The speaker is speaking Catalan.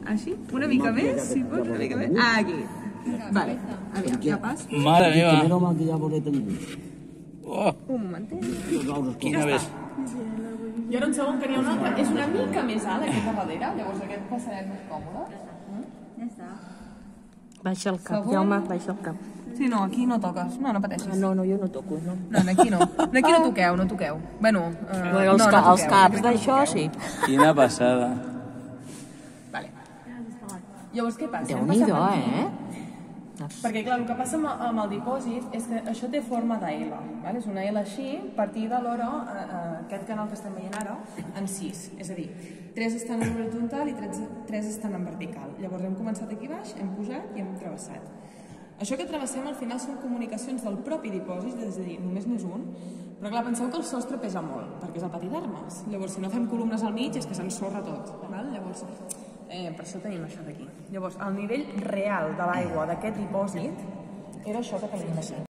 Així? Una mica més? Si pots, una mica més? Ah, aquí. Vale, aviam, ja pas. Mare meva. Primero maquillado de tengo. Un momentet. Quina ves. I ara un segon que n'hi ha un altre. És una mica més alt, aquest de darrere. Llavors aquest passarem més còmode. Ja està. Baixa el cap, Jaume, baixa el cap. Sí, no, aquí no toques. No, no pateixis. No, jo no toco, no. No, aquí no. Aquí no toqueu, no toqueu. Bueno, Els caps d'això, sí. Quina passada. Vale. Llavors, què passa? Déu-n'hi-do, Perquè, clar, el que passa amb el dipòsit és que això té forma de L, vale? És una L així, partida alhora, aquest canal que estem veient ara, en 6. És a dir, 3 estan en horitzontal i 3 estan en vertical. Llavors hem començat aquí baix, hem pujat i hem travessat. Això que travessem al final són comunicacions del propi dipòsit, és a dir, només n'és un, però clar, penseu que el sostre pesa molt, perquè és el pati d'armes. Llavors, si no fem columnes al mig, és que s'ensorra tot, val? Llavors, per això tenim això d'aquí. Llavors, el nivell real de l'aigua d'aquest dipòsit era això que tenim aquí.